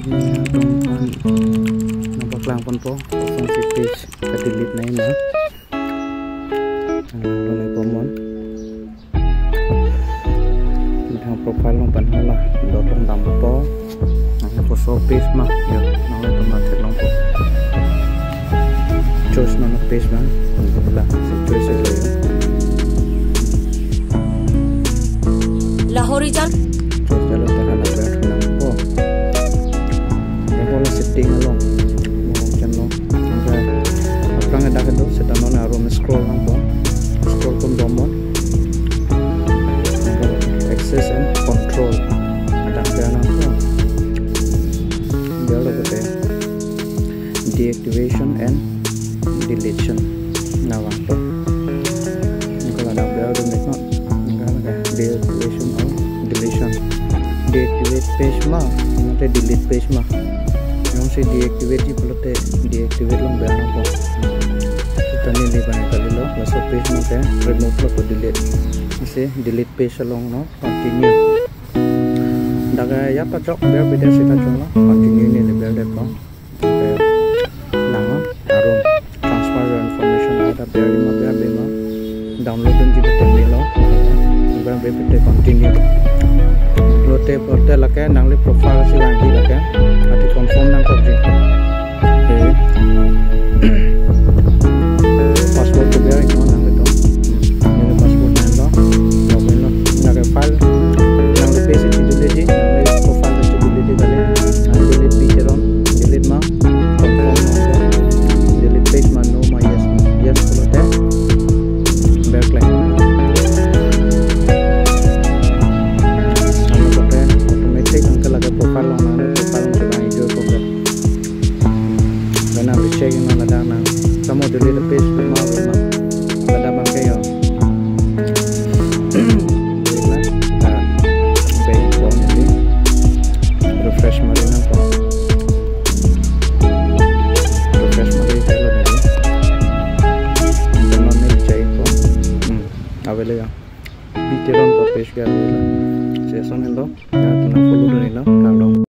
Ini tongpan nampak lang pun po kung si page ka-delete na yun ha. Ano na pomon ang profile ng panhala dotong damo po ang po so page ma yun nang automatic lang po choice na page man pagkakala si choice ito yun Lahori Jan choice dalo tayo na better lang po yung wala setting along dyan no apang ada ka doon sa tanong na room scroll lang po scroll kung domon access and control ada kaya lang po dalo ko tayo deactivation and deletion na lang po kalau ada bel doon ito deactivation or deletion deactivate page mah nanti delete page mah yang si deactivate di perlu deactivate lang bel lang po kita nili pa na kali lo laso page mah kaya remove lo po delete kasi delete page along no continue daga ya pacok bel beda sih kacung lo continue nili bel deh po kaya nama arum transfer your information ada bel lima bel lima download dan juga terminal bel bel continue lo te porte lake nangli profile si lagi lake ati confirm nang kopji password to bel ino nangli to ini password nang lo login lo naga file nangli page ci delete nangli profile ci delete kali delete picture on delete ma confirm no delete page ma no ma yes lo te bel claim profile long na profile long sa video ko ba gana check na na dana samo delete page ko ma kada bang kayo okay po ni refresh mo rin po refresh mo rin tayo na rin na check po avele ya bitiron po page ka nila season nilo na follow nila